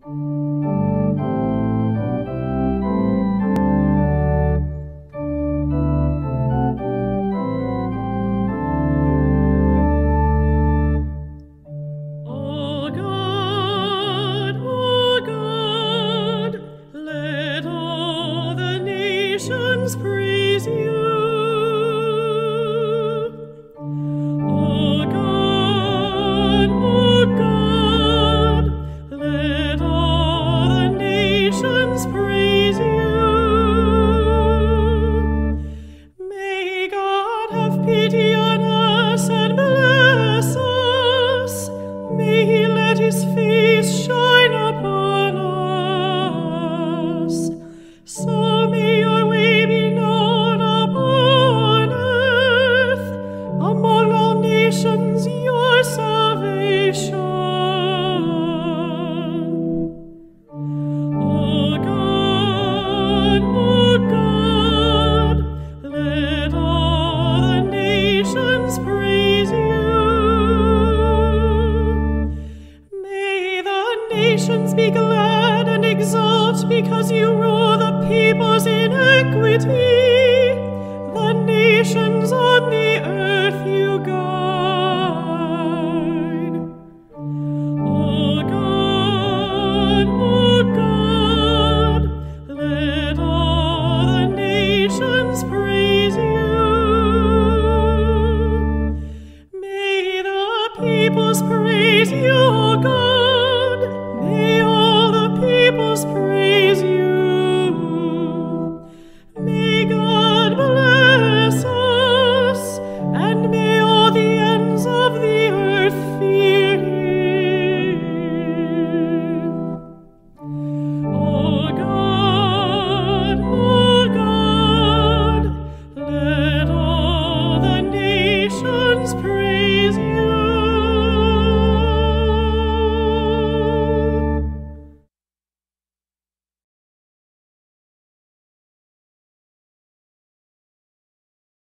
Praise you. O God, let all the nations praise you. May God have pity on us and bless us. May he let his face shine upon us. So may your way be known upon earth, among all nations your salvation. O God, let all the nations praise you. May the nations be glad and exult because you rule the peoples in equity. The nations on the earth you govern.